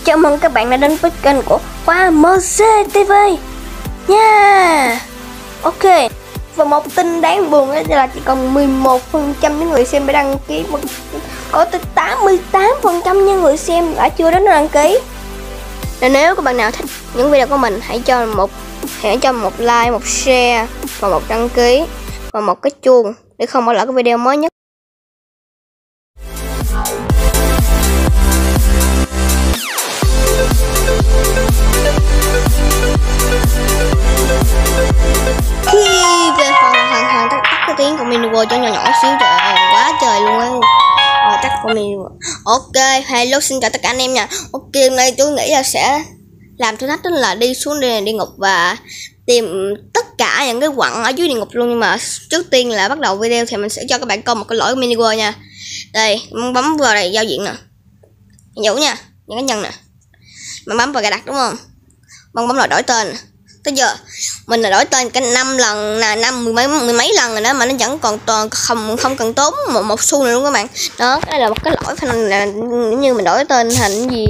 Chào mừng các bạn đã đến với kênh của Khoa MCTV nha. Ok, và một tin đáng buồn là chỉ còn 11% những người xem đã đăng ký, có tới 88% những người xem đã chưa đến đăng ký. Nên nếu các bạn nào thích những video của mình, hãy cho một like, một share và một đăng ký và một cái chuông để không bỏ lỡ cái video mới nhất. Khi về hoàn tắt cái tiếng của mình vô cho nhỏ xíu, trời ơi, quá trời luôn á. Rồi tắt của mình. Ok, hello, xin chào tất cả anh em nha. Ok, hôm nay tôi nghĩ là sẽ làm thử thách đó là đi xuống địa ngục và tìm tất cả những cái quặng ở dưới địa ngục luôn. Nhưng mà trước tiên là bắt đầu video thì mình sẽ cho các bạn coi một cái lỗi mini world nha. Đây, bấm vào đây giao diện nè, nhũ nha, những cái nhân nè, mình bấm vào cài đặt đúng không, bấm vào đổi tên. Tới giờ mình là đổi tên cả 5 lần là mười mấy lần rồi đó mà nó vẫn còn toàn không cần tốn một xu nữa luôn các bạn. Đó, cái này là một cái lỗi phải là như mình đổi tên thành gì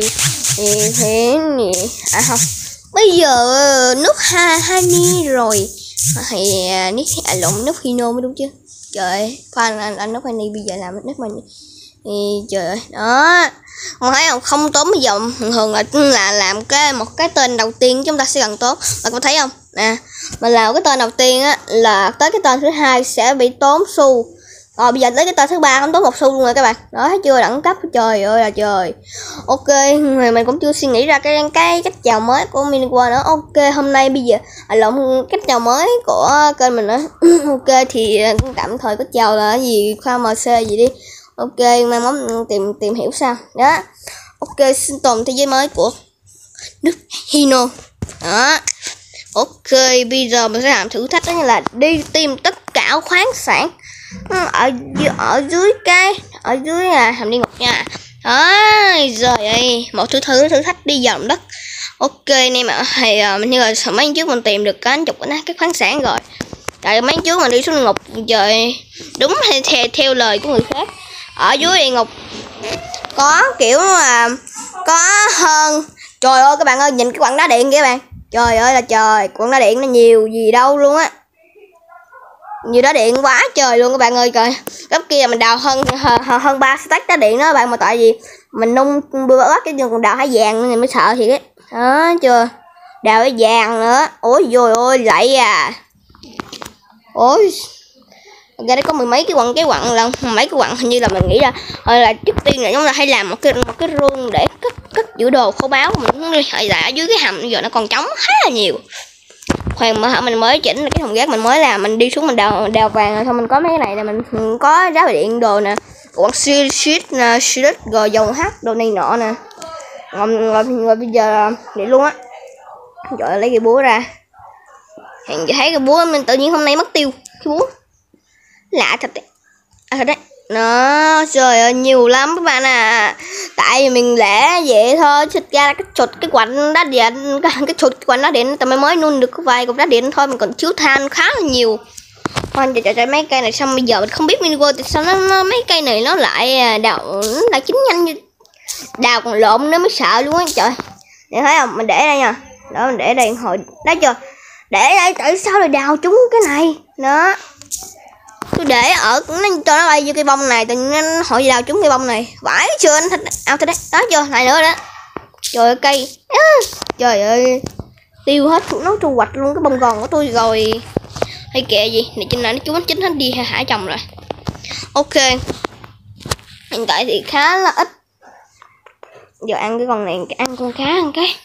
không. Bây giờ nút Hani rồi thì lộn nút Hino mới đúng chứ. Trời ơi, anh nút Hani bây giờ làm nút mình thì trời ơi, đó không thấy không, không tốn bây giờ thường là làm một cái tên đầu tiên chúng ta sẽ cần tốn. Mà có thấy không nè, mình làm cái tên đầu tiên á là tới cái tên thứ hai sẽ bị tốn xu, rồi bây giờ tới cái tên thứ ba không tốn một xu luôn rồi các bạn. Đó, thấy chưa, đẳng cấp, trời ơi là trời. Ok, mình cũng chưa suy nghĩ ra cái cách chào mới của mini world nữa. Ok, hôm nay bây giờ lộn cách chào mới của kênh mình nữa. Ok, thì tạm thời có chào là gì Khoa MC gì đi. Ok, mai mốt tìm hiểu sao đó. Ok, sinh tồn thế giới mới của nước Hino đó. Ok, bây giờ mình sẽ làm thử thách đó là đi tìm tất cả khoáng sản ở dưới hầm địa ngục nha. Đó, rồi ơi, một thử thách đi vào lòng đất. Ok anh em ạ, thì như là mấy trước mình tìm được cái chục cái khoáng sản rồi. Tại mấy trước mình đi xuống địa ngục, trời, đúng theo lời của người khác, ở dưới địa ngục có kiểu là có hơn, trời ơi các bạn ơi, nhìn cái quặng đá điện kìa các bạn, trời ơi là trời, quặng đá điện nó nhiều gì đâu luôn á, nhiều đá điện quá trời luôn các bạn ơi. Trời, gấp kia mình đào hơn 3 stack đá điện đó các bạn, mà tại vì mình nung bưa ớt cái còn đào hải vàng nên mới sợ thiệt á. Đó chưa, đào cái vàng nữa, ôi rồi ôi lại à, ôi ra đây có mười mấy cái quặng là mấy cái quặng, hình như là mình nghĩ là trước tiên là chúng ta hay làm một cái room để cất giữ đồ kho báu của mình, là ở dưới cái hầm giờ nó còn trống khá là nhiều. Khoan mà mình mới chỉnh cái thùng rác, mình mới làm, mình đi xuống mình đào vàng rồi thôi, mình có mấy cái này là mình có đá điện đồ nè, quặng shit rồi dầu hắt đồ này nọ nè, rồi bây giờ để luôn á. Trời, lấy cái búa ra, thấy cái búa mình tự nhiên hôm nay mất tiêu cái búa, lạ thật đấy, thật đấy. Nó trời ơi nhiều lắm các bạn à, tại vì mình lẽ vậy thôi, xịt ra cái chụt cái quạnh đá điện, cái chụt quạnh đá điện tao mới nung được vài cục đá điện thôi, mình còn thiếu than khá là nhiều. Khoan trời mấy cây này xong bây giờ mình không biết mini world tại sao nó mấy cây này nó lại đào, nó lại chín nhanh như đào còn lộn nữa mới sợ luôn á. Trời, để thấy không, mình để đây nha, đó mình để đây hồi đó chưa, để đây tại sao lại đào trúng cái này đó. Tôi để ở nó cho nó bay vô cây bông này, tự nhiên họ đào trúng cây bông này, vãi chưa anh thích đấy, đó chưa, này nữa đó, trời ơi cây, trời ơi tiêu hết, nó thu hoạch luôn cái bông gòn của tôi rồi, hay kệ gì này, trên này nó chúng chín hết đi hả chồng rồi. Ok, hiện tại thì khá là ít, giờ ăn cái con này, ăn con cá, ăn cái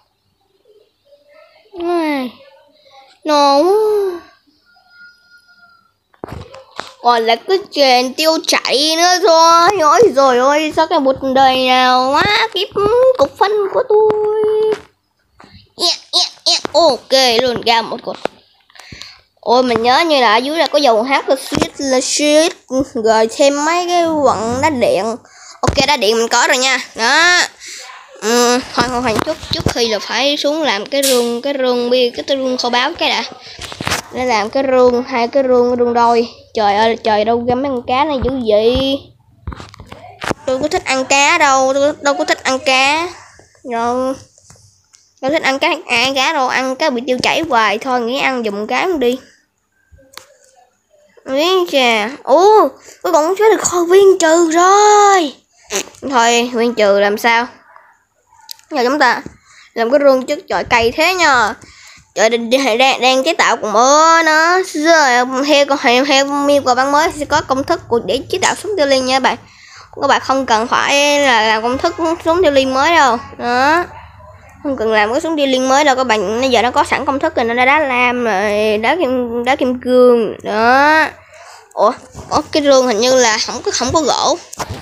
no. Còn là cái chèn tiêu chảy nữa thôi. Ôi rồi ôi, sao cái một đời nào quá kiếp cục phân của tôi. Ok luôn, ra một cột. Ôi mình nhớ như là ở dưới là có dầu hát là shit rồi thêm mấy cái quặng đá điện. Ok, đá điện mình có rồi nha. Đó. Thôi trước khi là phải xuống làm cái rương kho báo cái đã. Để làm cái rương, hai cái rương đôi. Trời ơi trời, đâu ra mấy con cá này dữ vậy. Tôi có thích ăn cá đâu, tôi đâu có thích ăn cá. Rồi tôi thích ăn cá đâu, ăn cá bị tiêu chảy hoài thôi, nghĩ ăn giùm cái không đi. Viên chà, tôi còn chưa được kho viên trừ rồi. Thôi viên trừ làm sao? Giờ chúng ta làm cái rương chất trời cay thế nha. Trời đang chế tạo cùng mơ nó. Rồi theo miêu của băng mới sẽ có công thức để chế tạo súng tiêu liên nha bạn. Các bạn không cần phải là làm công thức súng tiêu liên mới đâu. Đó. Không cần làm cái súng tiêu liên mới đâu các bạn, bây giờ nó có sẵn công thức rồi, nó đã đá lam rồi, đá kim cương đó. Ủa cái rương hình như là không có gỗ.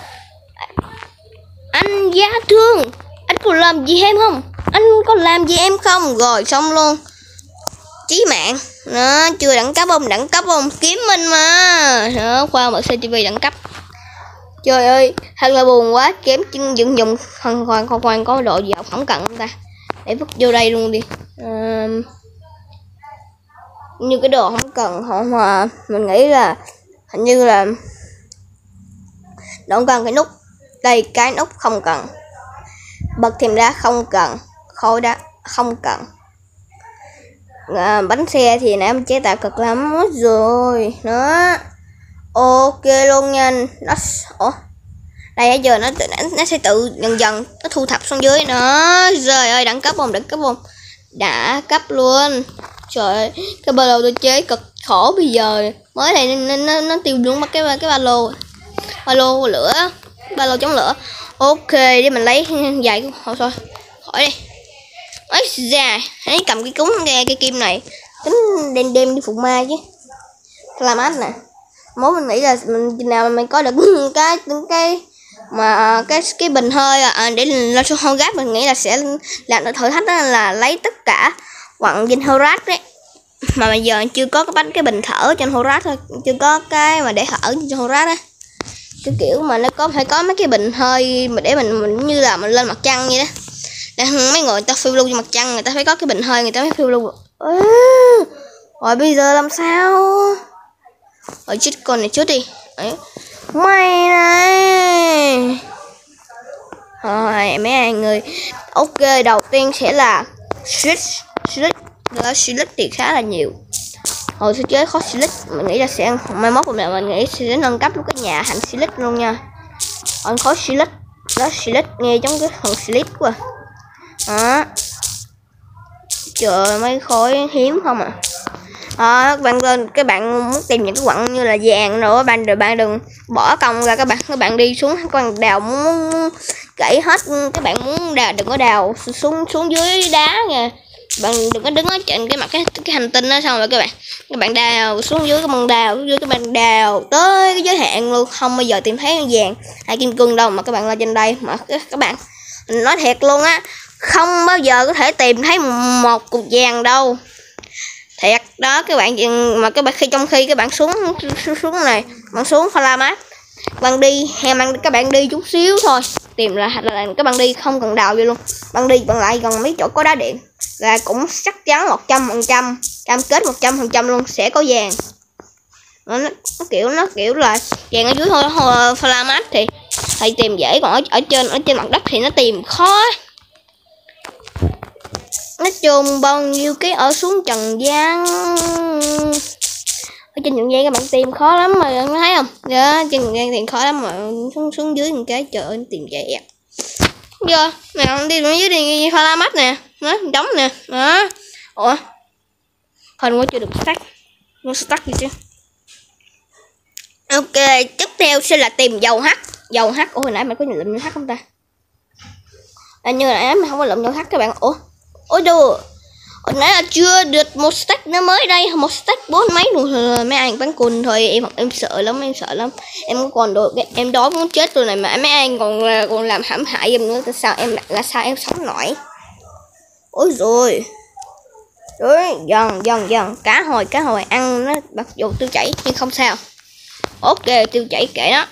Anh Giá Thương, anh có làm gì em không? Anh có làm gì em không? Rồi xong luôn. Chí mạng đó, chưa đẳng cấp không? Kiếm mình mà đó, khoa mở CCTV đẳng cấp. Trời ơi thật là buồn quá, kém chân dựng dùng hoàn có độ gì không cần không ta, để vứt vô đây luôn đi. Như cái đồ không cần mà mình nghĩ là hình như là don't cần cái nút đây, cái nút không cần, bật thêm đá không cần, khối đá không cần. Bánh xe thì nãy mình chế tạo cực lắm rồi đó. Ok luôn nha. Đây giờ nó sẽ tự dần nó thu thập xuống dưới nữa. Trời ơi đẳng cấp không? Đã cấp luôn. Trời ơi, cái ba lô tôi chế cực khổ bây giờ. Mới này nó tiêu luôn mất cái ba lô lửa, ba lô chống lửa. Ok để mình lấy vài thôi khỏi đi. Ấy da, hãy cầm cái cúng nghe cái kim này tính đem đi phục ma chứ. Làm ách nè. Mốt mình nghĩ là mình nào mình có được cái mà cái bình hơi để lên số hô gáp, mình nghĩ là sẽ làm được thử thách đó là lấy tất cả quặng dinh Horat đấy. Mà bây giờ chưa có cái bình thở trên Horat thôi, chưa có cái mà để thở trên Horat á. Cái kiểu mà nó phải có mấy cái bình hơi mà để mình như là mình lên mặt trăng vậy đó. Để mấy người ta phiêu lưu trên mặt trăng, người ta phải có cái bình hơi, người ta phải phiêu lưu. Rồi bây giờ làm sao? Rồi chết con này trước đi. Đấy. Mày này. Rồi mấy người. Ok đầu tiên sẽ là Silic thì khá là nhiều. Hồi sẽ chơi khó Silic, mình nghĩ là sẽ mai mốt mình nghĩ sẽ nâng cấp cái nhà thành Silic luôn nha. Còn khó Silic đó, Silic nghe giống cái phần Silic quá. Đó. Trời mấy khối hiếm không à. Các bạn muốn tìm những cái quặng như là vàng nữa, bạn đừng bỏ công ra, các bạn đi xuống các bạn đào muốn gãy hết, các bạn muốn đào đừng có đào xuống dưới đá nha. Bạn đừng có đứng ở trên cái mặt cái hành tinh đó, xong rồi các bạn đào xuống dưới, các bạn đào tới cái giới hạn luôn, không bao giờ tìm thấy vàng hay kim cương đâu, mà các bạn lên trên đây mà các bạn nói thiệt luôn á, không bao giờ có thể tìm thấy một cục vàng đâu. Thiệt đó các bạn, mà trong khi các bạn xuống này, bạn xuống Falamat, các bạn đi chút xíu thôi, tìm là các bạn đi không cần đào vô luôn, bạn lại gần mấy chỗ có đá điện là cũng chắc chắn 100%, cam kết 100% luôn sẽ có vàng. Nó kiểu là vàng ở dưới thôi Falamat thì tìm dễ, còn ở trên mặt đất thì nó tìm khó. Nó chôn bao nhiêu cái ở xuống trần gian, ở trên trần gian các bạn tìm khó lắm mà bạn thấy không? Đó, trên trần gian tìm khó lắm mà xuống dưới một cái trời ơi tìm dễ vậy. Giờ mày đi xuống dưới đi Falamat nè, nó đóng nè, đó. Ủa, hình quá chưa được stack gì chứ. Ok, tiếp theo sẽ là tìm dầu H. Ủa hồi nãy mày có lượm H không ta? Như nãy mày không có lượm dầu H các bạn. Ôi đồ, hồi nãy là chưa được một stack nó mới đây, một stack 4 mấy luôn rồi, mấy anh bán cùn thôi, em sợ lắm, em còn đồ, em đói muốn chết rồi này mà mấy anh còn làm hãm hại em nữa, sao em sống nổi. Ôi rồi dần cá hồi ăn nó mặc dù tiêu chảy nhưng không sao. Ok tiêu chảy kệ đó.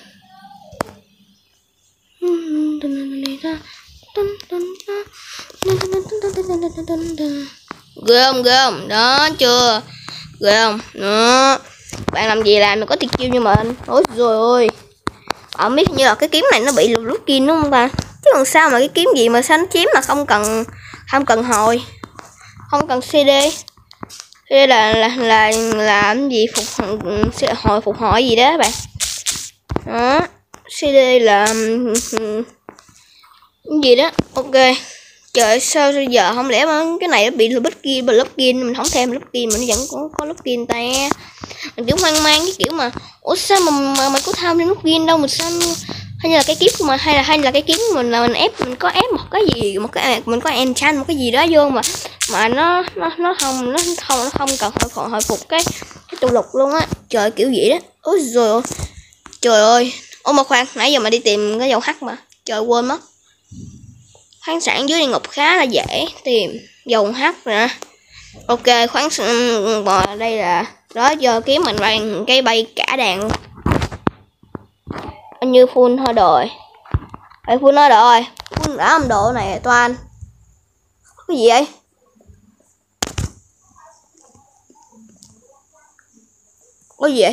Ghê không đó, chưa ghê không đó. Bạn làm gì làm mà có thiệt chiêu như mình. Ôi rồi ôi, bạn biết như là cái kiếm này nó bị lút kim đúng không ta? chứ còn sao mà cái kiếm gì mà sao nó chiếm mà không cần hồi, không cần CD. Đây là làm gì phục hồi gì đó bạn. Đó, CD là cái gì đó. Ok. Trời sao giờ không lẽ mà cái này nó bị login mình không thêm login mình vẫn có login ta. Mình kiểu hoang mang cái kiểu mà ủa sao mà có tham lên login đâu, mình sao hay là cái kiếm của mình hay là cái kiếm của mình là mình có ép một cái gì mình có enchant một cái gì đó vô mà nó không cần hồi phục cái tụ lục luôn á. Trời kiểu vậy đó. Ôi rồi trời ơi. Ô mà khoan, nãy giờ mà đi tìm cái dầu hắc mà trời quên mất. Khoáng sản dưới địa ngục khá là dễ tìm, dầu hắc nè. Ok, khoáng sản đây là đó, giờ kiếm mình bằng cây bay cả đàn luôn. Như full thôi rồi. Full nói rồi, full đã âm độ này toàn. Cái gì vậy? Cái gì vậy?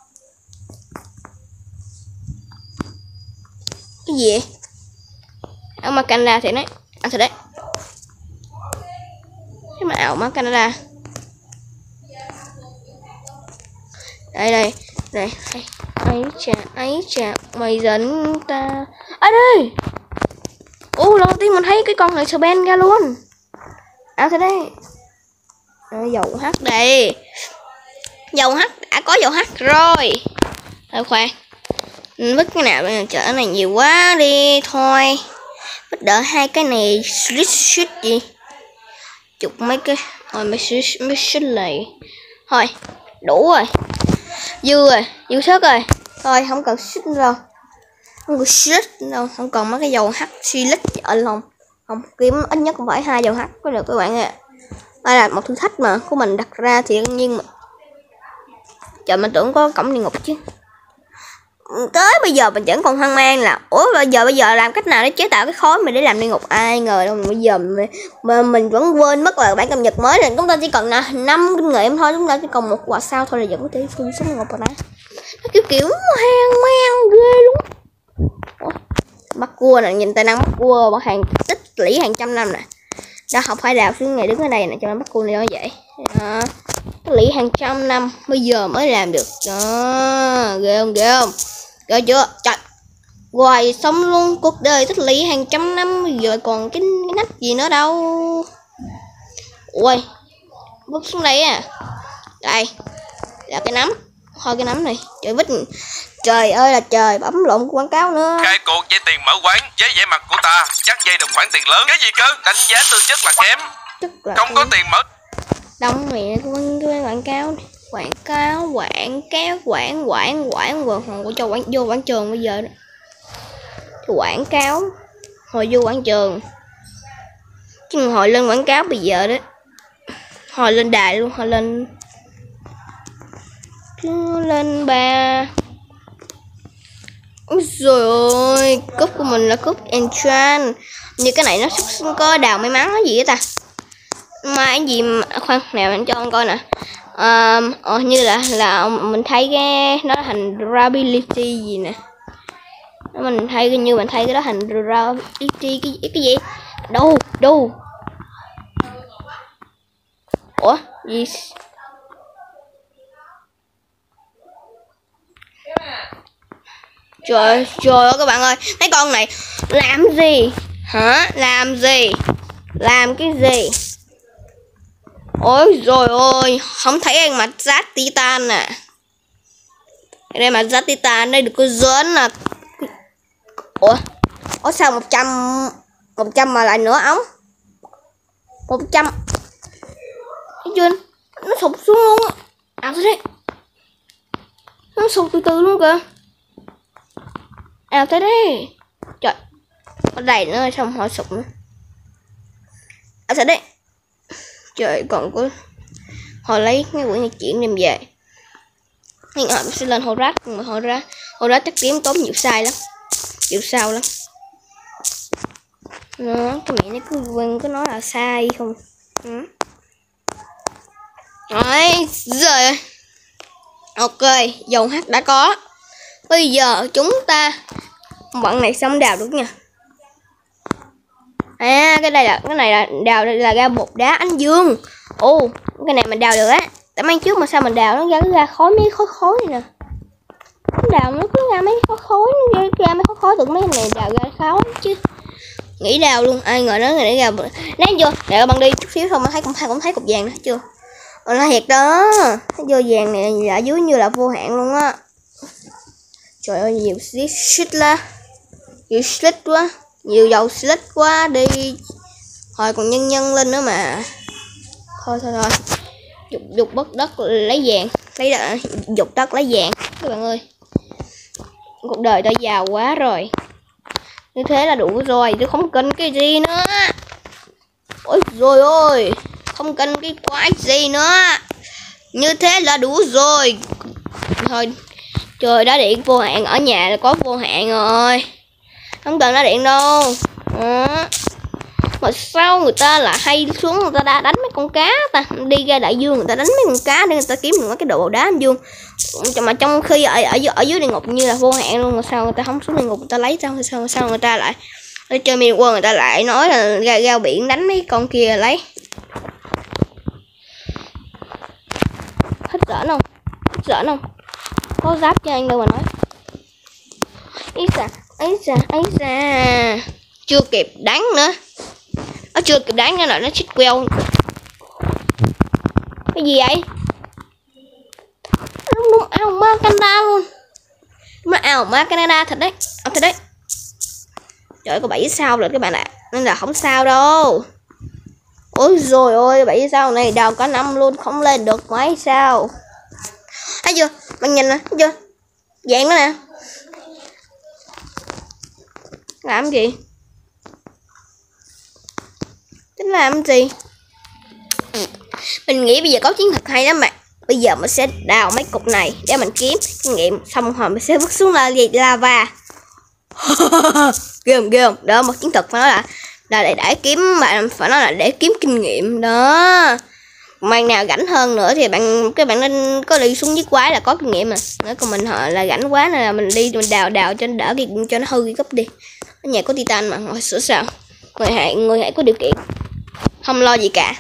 Cái gì vậy? Ảo ma Canada thì đấy. Ăn thử đấy. Cái mà ảo ma Canada. Đây. Ấy chà, mày dẫn ta. À đây. Lần đầu tiên mình thấy cái con này Spen ra luôn. À thế đây. Dầu hắc đây. Dầu hắc, đã có dầu hắc rồi. Thôi khoan. Vứt cái nào bây giờ, chợ này nhiều quá đi thôi. Vứt đỡ hai cái này shit gì. Chụp mấy cái thôi mấy shit này. Thôi, đủ rồi. Dư sức rồi. Thôi không cần shit đâu. Không cần shit đâu, không cần mấy cái dầu hắc silic ở lòng. Không, kiếm ít nhất cũng phải 2 dầu hắc có được các bạn ạ. Đây là một thử thách mà của mình đặt ra thì đương nhiên mà. Trời mình tưởng có cổng địa ngục chứ. Tới bây giờ mình vẫn còn hoang mang là bây giờ làm cách nào để chế tạo cái khối mà để làm địa ngục, ai ngờ đâu bây giờ mà mình vẫn quên mất là bản cập nhật mới này chúng ta chỉ cần 5 kinh nghiệm thôi, chúng ta chỉ còn một quả sao thôi là vẫn có thể phương xuống địa ngục rồi đó. Nó kiểu hoang mang ghê luôn. Bắt cua nè, nhìn tài năng bắt cua bằng hàng tích lũy hàng trăm năm nè. Đó không phải đào xuống ngày đứng ở đây nè cho nó bắt cua này nó vậy. Tích lũy hàng trăm năm bây giờ mới làm được. Đó, ghê không? Ghê chưa? Trời. Hoài sống luôn cuộc đời tích lũy hàng trăm năm bây giờ còn cái nách gì nữa đâu. Ui. Vứt xuống đây à. Đây. Là cái nấm. Thôi cái nấm này. Trời vít. Trời ơi là trời, bấm lộn quảng cáo nữa. Khai cuộc dây tiền mở quán với vẻ mặt của ta chắc dây được khoản tiền lớn. Cái gì cơ? Đánh giá tư chất là kém. Không có tiền mở. Đông mẹ cái quảng cáo này. Quảng cho vô quảng trường bây giờ đó. Quảng cáo hồi vô quảng trường chứ hồi lên quảng cáo bây giờ đó, hồi lên đài luôn, hồi lên ba. Ôi trời ơi, cúp của mình là cúp enchant. Như cái này nó có đào may mắn cái gì vậy ta? Mà cái gì mà khoan nè mình cho con coi nè. Như là mình thấy cái nó thành durability gì nè. Mình thấy cái đó thành durability cái gì? Đâu? Ủa gì? Trời ơi các bạn ơi, mấy con này làm gì hả? Làm cái gì? Ôi rồi ôi, không thấy anh mặt rát titan nè. Đây mặt rát titan đây được có dớn là. Ủa sao 100 mà lại nữa ống 100 thấy chưa, nó sụt xuống luôn á. Thôi đấy, nó sụt từ từ luôn kìa. Thế đấy, trời có đầy nữa xong họ sụt nữa. Thế đấy, trời còn có họ lấy cái quyển nhật chuyển đem về. Nhưng họ sẽ lên Horat, mà Horat chắc kiếm tốn nhiều sai lắm, nhiều sao lắm. Nó cái mẹ nó cứ nói là sai không. Rồi rồi. Ok, dầu H đã có. Bây giờ chúng ta bạn này xong đào được nha. À cái này là đào là ra bột đá ánh dương. Ồ cái này mình đào được á. Tại mấy trước mà sao mình đào nó ra khói mấy khói này nè. Đào nó cứ ra mấy khói ra mấy khói được mấy cái này đào ra khói chứ. Nghĩ đào luôn, ai ngờ nó nghĩ ra. Nãy chưa, để bằng đi chút xíu thôi mà cũng thấy cục vàng nữa chưa. Nó thiệt đó. Vô vàng này là dưới như là vô hạn luôn á. Trời ơi nhiều xít lá. Nhiều xít quá, nhiều dầu xít quá đi. Thôi còn nhân lên nữa mà. Thôi. Dục bất đất lấy vàng, dục đất lấy vàng các bạn ơi. Cuộc đời đã giàu quá rồi. Như thế là đủ rồi, tôi không cần cái gì nữa. Ôi rồi ôi, không cần cái quái gì nữa. Như thế là đủ rồi. Thôi, trời đá điện vô hạn, ở nhà là có vô hạn rồi. Không cần đá điện đâu. Mà sao người ta lại hay xuống người ta đã đánh mấy con cá ta, đi ra đại dương người ta đánh mấy con cá để người ta kiếm được cái độ đá âm dương, mà trong khi ở dưới địa ngục như là vô hạn luôn, mà sao người ta không xuống địa ngục người ta lấy sao người ta lại ở chơi miền quân người ta lại nói là ra biển đánh mấy con kia lấy. Thích giỡn không có giáp cho anh đâu mà nói. Ấy da chưa kịp đánh nữa. Nó chưa kịp đánh nữa là nó chích queo. Cái gì vậy? Đúng ảo ma Canada luôn. Nó ảo ma Canada thật đấy. Trời ơi có 7 sao rồi các bạn ạ. Nên là không sao đâu. Ôi rồi ôi 7 sao này đào cả năm luôn không lên được mấy sao. Thấy chưa? Bạn nhìn nè, thấy chưa? Dạng đó nè. Làm gì? Tính làm gì? Mình nghĩ bây giờ có chiến thuật hay lắm mà. Bây giờ mình sẽ đào mấy cục này để mình kiếm kinh nghiệm, xong rồi mình sẽ vứt xuống lava. Ghê không? Đó một chiến thuật phải nói là để kiếm, bạn phải nói là để kiếm kinh nghiệm đó. Bạn nào rảnh hơn nữa thì các bạn nên có đi xuống dưới quái là có kinh nghiệm mà. Nếu còn mình họ là rảnh quá nên là mình đi mình đào cho nó đỡ cho nó hư cái gốc đi. Ở nhà có titan mà ngồi sửa sao. Người hãy có điều kiện. Không lo gì cả.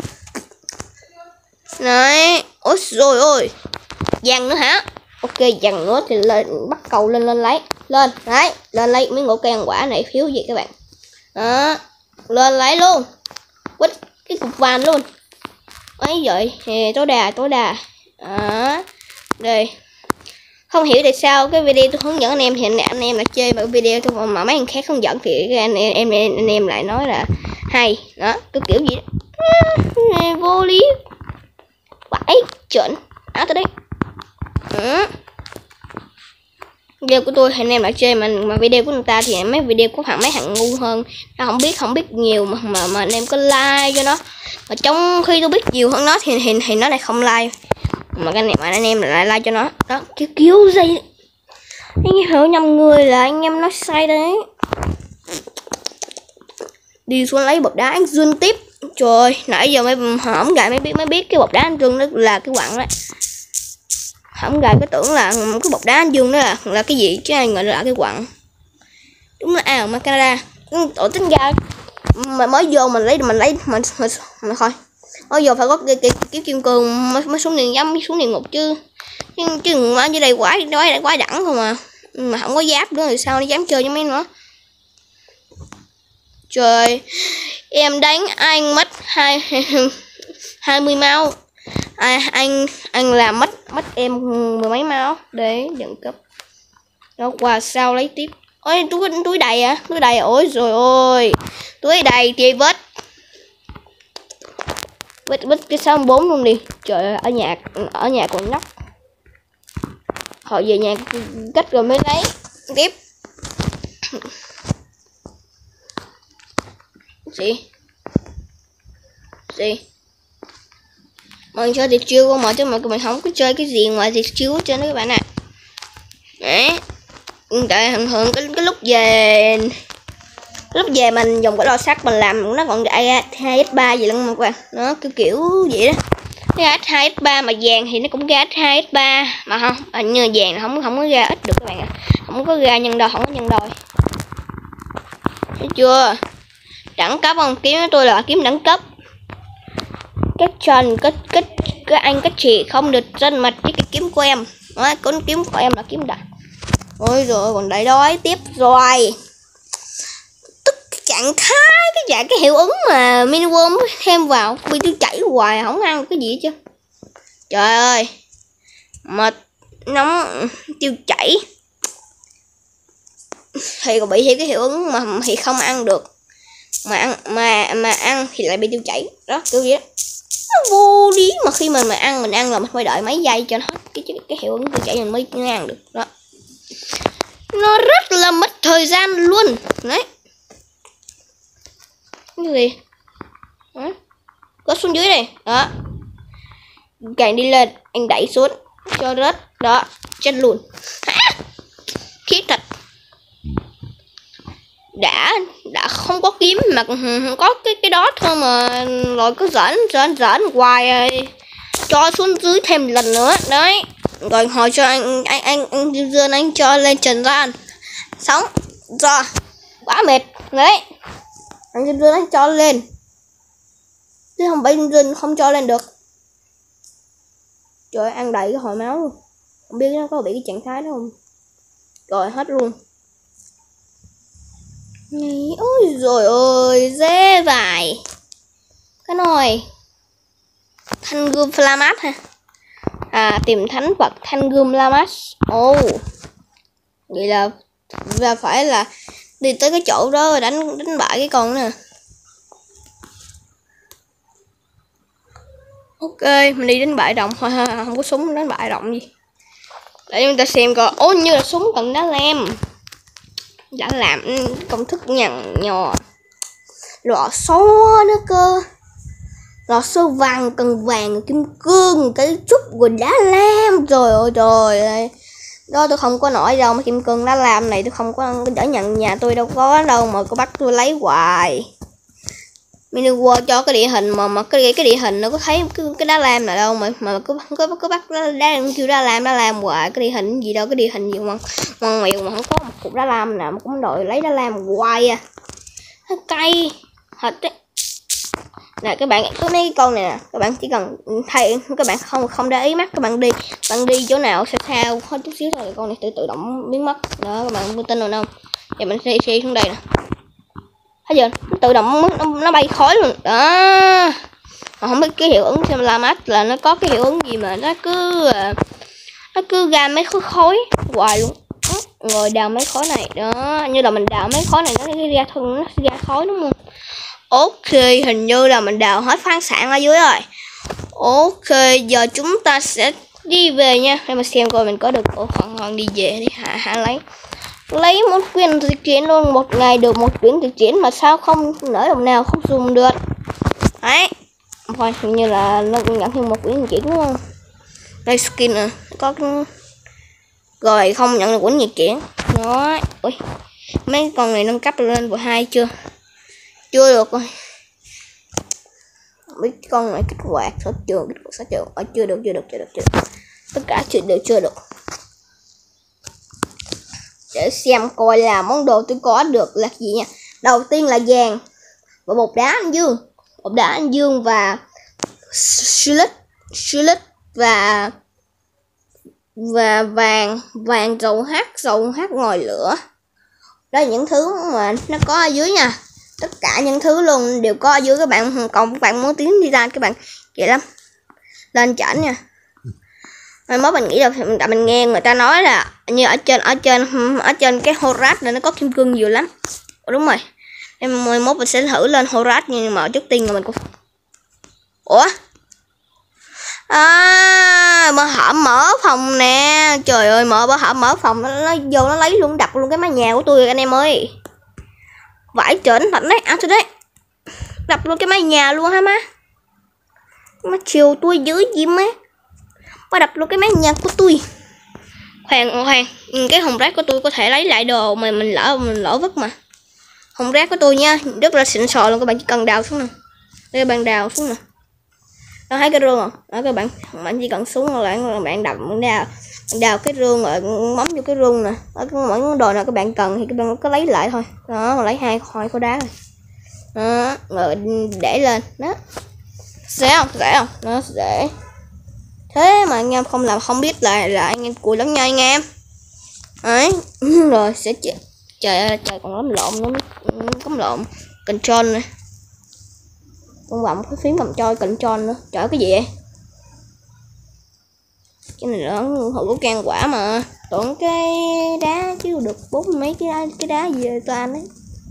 Đấy, ôi rồi ôi. Vàng nữa hả? Ok, vàng nữa thì lên bắt cầu lên lấy. Lên, đấy, lên lấy miếng ngũ cây ăn quả này phiếu gì các bạn. Đó, lên lấy luôn. Quýt cái cục vàng luôn. Ấy vậy, tối đà. Đó. Đây. Không hiểu tại sao cái video tôi hướng dẫn anh em thì anh em lại chơi mà cái video tôi mà mấy anh khác hướng dẫn thì anh em lại nói là hay. Đó, cái kiểu gì đó. Vô lý. Vãi chuẩn. Áo tới đấy. Video của tôi thì anh em lại chơi mà video của người ta thì mấy video của mấy thằng ngu hơn, nó không biết nhiều mà anh em có like cho nó, mà trong khi tôi biết nhiều hơn nó thì nó lại không like, mà anh em lại like cho nó. Đó kiểu gì anh em hiểu nhầm người là anh em nói sai đấy. Đi xuống lấy bột đá anh dương tiếp. Trời, nãy giờ hổng gài mới biết cái bột đá anh dương đó là cái quặng đấy. Không gài cái tưởng là cái bột đá anh dương đó là cái gì chứ ai ngờ là cái quặng. Đúng là ảo mà Canada. Tổ tính ra mà mới vô mình thôi. Mới vô phải có cái kim cương mới xuống địa ngục chứ mà dưới đây quá đẳng không mà không có giáp nữa thì sao nó dám chơi với mấy nữa. Trời, em đánh anh mất 20 máu. Anh làm mất em 10 mấy máu để nhận cấp. Nó qua sao lấy tiếp. Ôi túi đầy à? Ôi rồi ôi. Túi đầy thì vết cái 64 luôn đi. Trời ơi, ở nhà còn nhóc. Họ về nhà cách rồi mới lấy tiếp. Gì? Mình chơi thì chiêu không mà chứ mà mình không có chơi cái gì ngoài thì chiêu hết trơn đó các bạn ạ. Đấy. Tại thường cái lúc về mình dùng cái lò sắt mình làm nó còn ra 2x3 gì lắm mà các bạn. Nó kiểu vậy đó. Cái H2x3 mà vàng thì nó cũng ra H2x3 mà không, như vàng là không có ra ít được các bạn ạ. Không có ra nhân đôi, không có nhân đôi. Thấy chưa? Đẳng cấp không? Kiếm của tôi là kiếm đẳng cấp. Các trần, các anh các chị không được chân mặt với cái kiếm của em. Đó, con kiếm của em là kiếm đẳng. Ôi rồi còn đẩy đói tiếp rồi. Tức cái trạng thái, cái hiệu ứng mà mini worm thêm vào bị tiêu chảy hoài không ăn cái gì hết chứ. Trời ơi. Mệt nóng tiêu chảy. Thì còn bị thêm cái hiệu ứng mà thì không ăn được. Mà ăn thì lại bị tiêu chảy. Đó kiểu gì đó. Nó vô lý mà khi mình ăn là mình phải đợi mấy giây cho nó hết cái hiệu ứng tiêu chảy mình mới ăn được. Đó. Nó rất là mất thời gian luôn. Đấy. Cái gì? Đó. Có xuống dưới này. Đó. Càng đi lên, anh đẩy xuống cho rớt. Đó. Chết luôn. Khiếp thật. Đã không có kiếm mà có cái đó thôi mà rồi cứ giỡn hoài rồi. Cho xuống dưới thêm lần nữa. Đấy. Rồi hồi cho anh Dương anh cho lên trần gian sống do quá mệt. Đấy. Anh Dương anh cho lên chứ không phải Dương không cho lên được. Trời ơi, ăn đầy cái hồi máu luôn. Không biết nó có bị cái trạng thái đó không. Rồi hết luôn. Ôi rồi ơi, dễ vải. Cái nồi thanh gươm Flamat ha. Tìm thánh vật thanh gươm Flamat. Vậy là phải là đi tới cái chỗ đó rồi đánh bại cái con nè. Ok, mình đi đánh bại động thôi, không có súng đánh bại động gì. Để chúng ta xem coi. Như là súng cần đá lem. Đã làm công thức nhằn nhò. Lọ xo nữa cơ. Lọ xo vàng cần vàng kim cương cái chút rồi đá lem. Trời ơi trời. Đó tôi không có nổi đâu mà kim cương đá lam này tôi không có đỡ nhận nhà tôi đâu có đâu mà có bắt tôi lấy hoài. Mini World cho cái địa hình mà cái địa hình nó có thấy cái đá lam nào đâu mà cứ bắt đá kêu đá lam hoài. Cái địa hình gì đâu, cái địa hình gì mà ngoằn ngoèo mà không có một cục đá lam nào mà cũng đòi lấy đá lam hoài à. Cay thật đấy. Nè các bạn có mấy con này nè, các bạn chỉ cần thay, các bạn không để ý mắt, các bạn đi chỗ nào sao có chút xíu thôi con này tự động biến mất. Đó các bạn tin rồi không? Giờ mình xe xuống đây nè. Thấy chưa? Nó tự động nó bay khói luôn. Đó. Mà không biết cái hiệu ứng xem la mát là nó có cái hiệu ứng gì mà nó cứ ra mấy khối hoài luôn. Rồi đào mấy khối này. Đó, như là mình đào mấy khối này nó ra khói đúng không? Ok, hình như là mình đào hết khoáng sản ở dưới rồi. Ok, giờ chúng ta sẽ đi về nha. Để mà xem coi mình có được hoàn đi về đi hạ lấy một quyển thực chiến luôn. Một ngày được một quyển thực chiến mà sao không nỡ đồng nào không dùng được. Đấy. Thôi, hình như là nó nhận thêm một quyển thực chiến đúng không? Đây skin nè, có rồi không nhận được quyển thực chiến. Đó. Ui. Mấy con này nâng cấp lên vừa 2 chưa? Chưa được rồi. Biết con này kích hoạt sao chưa? Chưa được. Tất cả chưa được. Để xem coi là món đồ tôi có được là gì nha. Đầu tiên là vàng và bột đá anh dương và Shillet và vàng dầu hát ngòi lửa. Đó là những thứ mà nó có ở dưới nha. Tất cả những thứ luôn đều có ở dưới các bạn. Còn các bạn muốn tiến đi ra các bạn vậy lắm. Lên chảnh nha. Mai mốt mình nghĩ là mình nghe người ta nói là như ở trên cái Horat này nó có kim cương nhiều lắm. Đúng rồi. Em mai mốt mình sẽ thử lên Horat nhưng mà trước tiên là mình cũng mở phòng nè. Trời ơi mở phòng nó vô nó lấy luôn, đập luôn cái mái nhà của tôi anh em ơi. Vãi trển thật đấy, tôi đấy. Đập luôn cái mái nhà luôn hả má. Má chiều tôi dưới gì má. Má đập luôn cái mái nhà của tôi. Khoan, cái hồng rác của tôi có thể lấy lại đồ mà mình lỡ vứt mà. Hồng rác của tôi nha, rất là xịn sò luôn, các bạn chỉ cần đào xuống nè. Đây bạn đào xuống nè. Nó thấy cái rương không? Đó các bạn chỉ cần xuống rồi bạn đào cái rương rồi bấm vô cái rương nè. Ở mỗi món đồ nào các bạn cần thì các bạn có lấy lại thôi. Đó, lấy hai khối đá rồi. đó, rồi để lên đó. Dễ không? Nó dễ. Thế mà anh em không làm không biết là anh em cùi lắm nha anh em. Đấy. Rồi sẽ trời ơi trời, còn lắm lộn nữa, cắm lộn control này. Con bấm cái phím cầm trôi control nữa. Trời cái gì vậy? Cái này là hữu của can quả mà. Tưởng cái đá chứ được 40 mấy cái đá gì toàn đấy.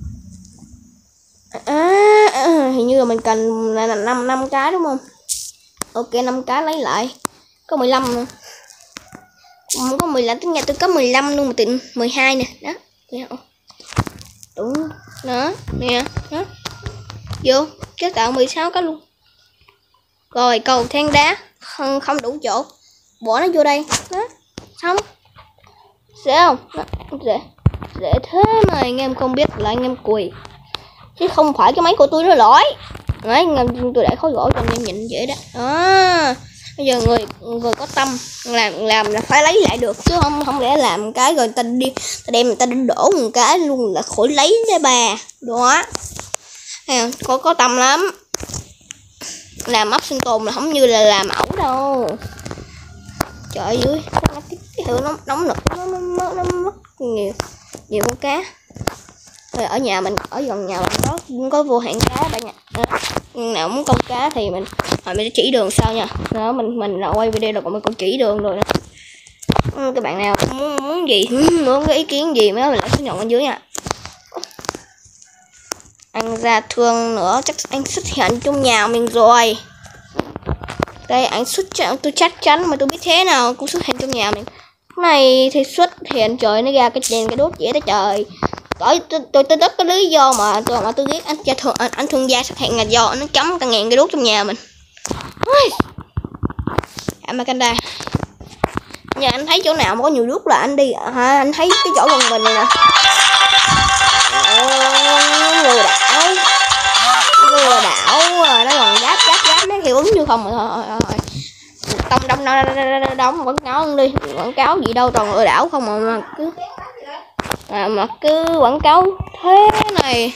Hình như là mình cần là 5 cái đúng không? Ok 5 cái lấy lại. Có 15 nữa. Có 15 tính nhà tôi có 15 luôn mà tiện 12 nè, đó. Đúng. Đó, nè, đó. Vô, cái tạo 16 cái luôn. Rồi cầu thang đá không đủ chỗ. Bỏ nó vô đây, đó. Xong. Dễ không? Đó, dễ thế mà anh em không biết là anh em cùi. Chứ không phải cái máy của tôi nó lỗi. Đấy, anh em tôi để khối gỗ cho anh em nhìn dễ đó. Đó. Bây giờ người có tâm làm là phải lấy lại được chứ không lẽ làm cái rồi ta đem người ta đổ một cái luôn là khỏi lấy đấy bà. Đó. Có tâm lắm. Làm ốc sinh tồn là không như là làm ẩu đâu. Trời ơi dưới cái hiệu nó nóng nực nó mất nhiều con cá. Rồi ở nhà mình ở gần nhà mình có vô hạn cá bạn nha. Nào muốn câu cá thì mình sẽ chỉ đường sau nha. Đó mình là quay video rồi mình còn chỉ đường rồi đó. Các bạn nào muốn gì muốn cái ý kiến gì mới mình lại số nhận ở dưới nha. Anh ra thương nữa chắc anh xuất hiện trong nhà mình rồi. Đây anh tôi chắc chắn mà tôi biết thế nào cũng xuất hiện trong nhà mình. Cái này thì xuất hiện trời nó ra cái đèn cái đốt dễ tới trời. Tôi tất cái lý do mà tôi biết anh thương gia xuất hiện là do nó cắm cả ngàn cái đốt trong nhà mình. Amacanda. Nhà anh thấy chỗ nào mà có nhiều đốt là anh đi hả? Anh thấy cái chỗ gần mình này nè. Lừa đảo nó còn giáp mấy hiệu ứng như không rồi. Đông quảng cáo đi, quảng cáo gì đâu toàn lừa đảo không mà cứ quảng cáo thế này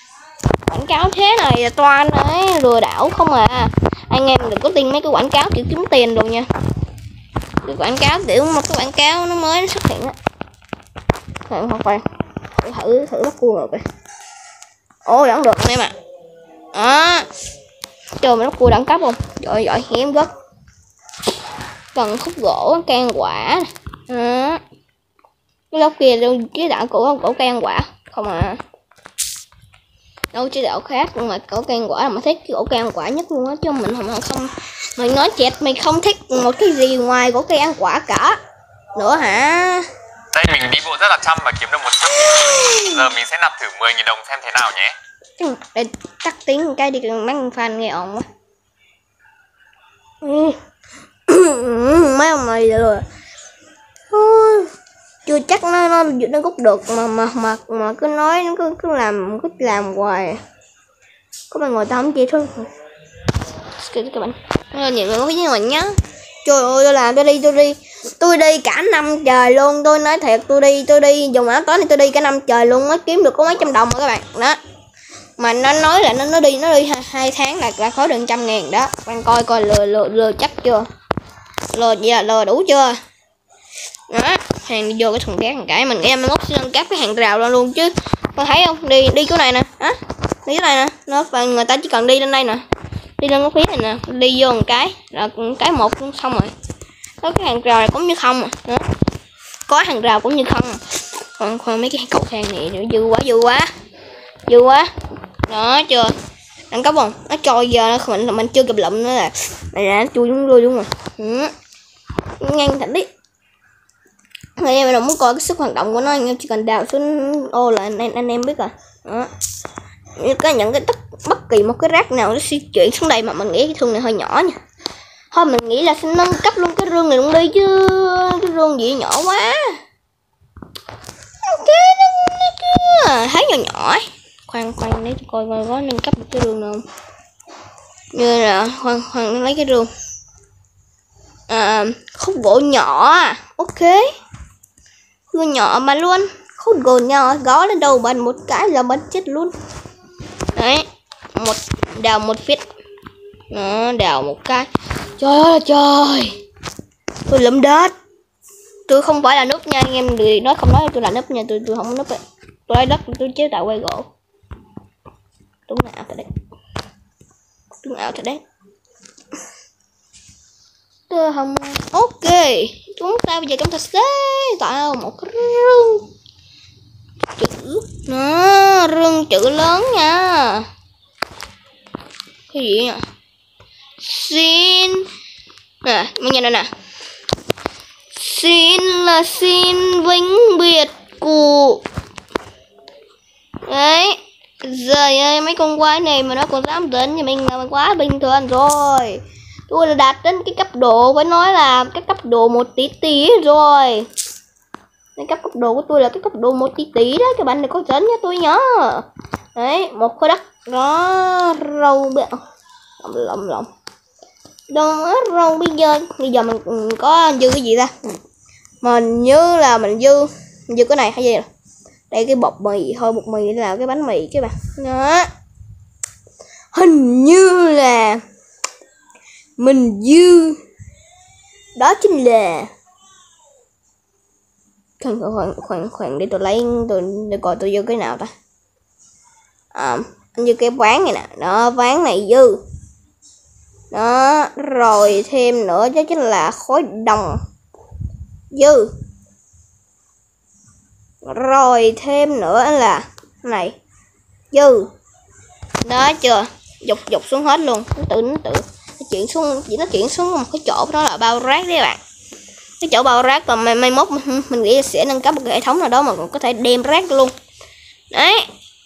là toàn đấy lừa đảo không à. Anh em đừng có tin mấy cái quảng cáo kiểu kiếm tiền rồi nha. Cái quảng cáo kiểu một cái quảng cáo nó mới xuất hiện á. Không phải thử bắt cua rồi kìa. Ồ vẫn được anh em ạ. Đó. Trời mà bắt cua đẳng cấp không? Trời giỏi hiếm rất. Cần khúc gỗ can quả. Đó. Cái lớp kia đâu chế đạo của gỗ can quả không à. Đâu chế đạo khác nhưng mà gỗ can quả là mà thích cái gỗ can quả nhất luôn á chứ mình không mình nói chẹt mình không thích một cái gì ngoài gỗ can quả cả nữa hả. Đây mình đi bộ rất là chăm và kiếm được 100.000. Giờ mình sẽ nạp thử 10.000 đồng xem thế nào nhé. Để tắt tiếng một cái đi mấy fan nghe ồn quá. Mấy ông này rồi chưa chắc nó rút được mà cứ nói nó cứ làm hoài. Có bạn ngồi tao không chịu thôi. Các bạn nhìn mình với mình nhá. Trời ơi tôi đi cả năm trời luôn. Tôi nói thiệt tôi đi dùng áo tối thì tôi đi cả năm trời luôn mới kiếm được có mấy trăm đồng rồi các bạn đó. Mà nó nói là nó đi 2 tháng là khối được 100.000 đó. Bạn coi lừa chắc chưa, lừa đủ chưa đó. Hàng đi vô cái thùng cát một cái mình em mốt sẽ nâng cấp cái hàng rào ra luôn chứ. Con thấy không, đi chỗ này nè á, đi cái này nè, nó và người ta chỉ cần đi lên đây nè, đi lên cái phía này nè, đi vô một cái là cái một xong rồi đó. Cái hàng rào này cũng như không đó. Có hàng rào cũng như không. Còn mấy cái cầu thang này nữa dư quá đó chưa đẳng cấp không, nó trôi giờ mình chưa kịp lụm nữa là nó chui xuống luôn rồi. Nhanh thật đấy. Anh em nào muốn coi cái sức hoạt động của nó anh em chỉ cần đào xuống ô là anh em biết rồi đó. Có những cái bất kỳ một cái rác nào nó di chuyển xuống đây mà mình nghĩ cái thương này hơi nhỏ nha. Thôi mình nghĩ là sẽ nâng cấp luôn cái rương này luôn đi chứ cái rương gì nhỏ quá. Ok nó cứ thấy nhỏ ấy. Khoan để coi có nâng cấp được cái rương nào không. Như là khoan lấy cái rương khúc gỗ nhỏ ok gỗ nhỏ mà luôn khúc gỗ nhỏ gõ lên đầu bằng một cái là bắn chết luôn đấy. đào một feet. Nó đào một cái. Trời ơi trời, tôi lụm đất. Tôi không phải là núp nha anh em, người nói không nói tôi là núp nha, tôi không núp. Tôi lấy đất tôi chế tạo quay gỗ. Đúng ảo thật đấy. Đúng ảo thật đấy. Tôi không. Ok, chúng ta bây giờ chúng ta sẽ tạo một cái rương chữ. Nó rương chữ lớn nha. Cái gì nhỉ? Xin nè, mình nhìn đây nè. Xin là xin vĩnh biệt cụ. Đấy. Giời ơi, mấy con quái này mà nó còn dám đến thì mình là quá bình thường rồi. Tôi là đạt đến cái cấp độ, phải nói là cái cấp độ 1 tỷ rồi. Cái cấp độ của tôi là cái cấp độ 1 tỷ đó, các bạn đừng có giỡn nha tôi nhớ. Đấy, một khối đất nó râu bẹo. Lộn. Đâu râu bây giờ mình có dư cái gì ta? Mình như là mình dư cái này hay gì? Đây cái bột mì thôi, bột mì là cái bánh mì các bạn. Đó. Hình như là mình dư đó chính là khoan để tôi lấy tôi coi tôi dư cái nào ta. Anh dư cái ván này nè, đó ván này dư. Đó, rồi thêm nữa đó chính là khối đồng dư. Rồi thêm nữa là này dư. Đó chưa, dục xuống hết luôn. Nó tự nó chuyển xuống một cái chỗ đó là bao rác đấy các bạn. Cái chỗ bao rác, còn mai mốt mình nghĩ sẽ nâng cấp một cái hệ thống nào đó mà còn có thể đem rác luôn. Đấy.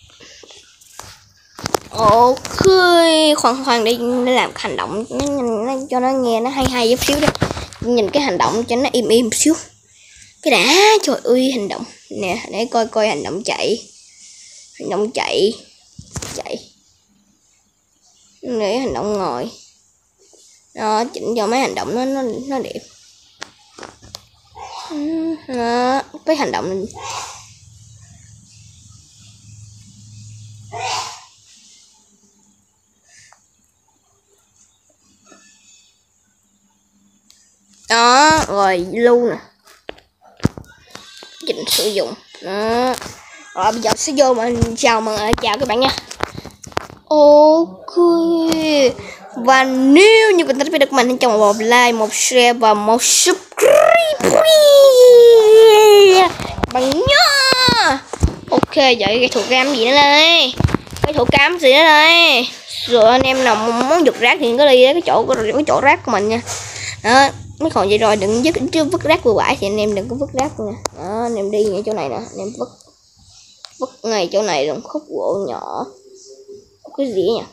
Ok, khoan để làm cái hành động nó cho nó nghe nó hay chút xíu đi. Nhìn cái hành động cho nó im xíu. Cái đã, trời ơi hành động nè, để coi hành động chạy. Hành động chạy. Để hành động ngồi. Đó, chỉnh cho mấy hành động nó đẹp. Đó, cái hành động đó, rồi lưu nè, chỉnh sử dụng đó. Rồi bây giờ sẽ vô mà chào các bạn nha. Ok, và nếu như bạn thích video của mình hãy cho một like, một share và một subscribe bằng nhớ. Ok, vậy cái thủ cam gì nữa đây? Cái thủ cam gì nữa đây? Rồi anh em nào muốn giật rác thì có đi cái chỗ rác của mình nha. Đó, mấy còn vậy rồi đừng vứt rác vừa bãi thì anh em đừng có vứt rác luôn nha. Đó, anh em đi ngay chỗ này nè, anh em vứt ngay chỗ này luôn, khúc gỗ nhỏ. Cái gì nhỉ?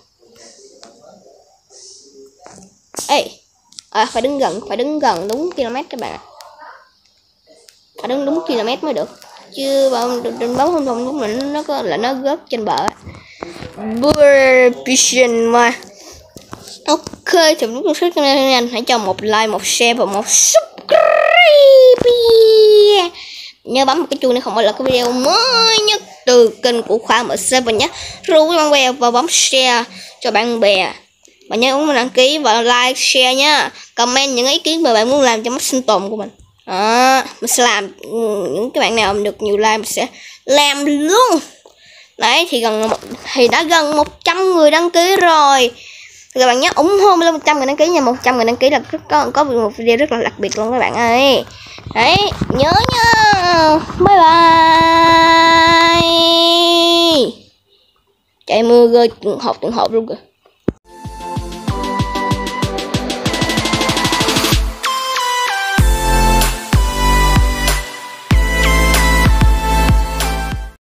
Ê, phải đứng gần đúng km các bạn ạ. Phải đứng đúng km mới được. Chứ đừng bấm không đúng là nó rớt trên bờ. Vision mà. Ok, thì lúc trước cho nên anh hãy cho một like, một share và một subscribe. Nhớ bấm một cái chuông để không bỏ lỡ cái video mới nhất từ kênh của Khoa M7 nhé. Ru với bạn bè và bấm share cho bạn bè. Và nhớ ấn đăng ký và like, share nhá. Comment những ý kiến mà bạn muốn làm cho mắt sinh tồn của mình. Đó, mình sẽ làm những cái bạn nào được nhiều like mình sẽ làm luôn. Đấy thì đã gần 100 người đăng ký rồi. Thì các bạn nhớ ủng hộ lên 100 người đăng ký nha. 100 người đăng ký là có một video rất là đặc biệt luôn các bạn ơi. Đấy, nhớ nha. Bye bye. Trời mưa rơi từng hộp luôn kìa.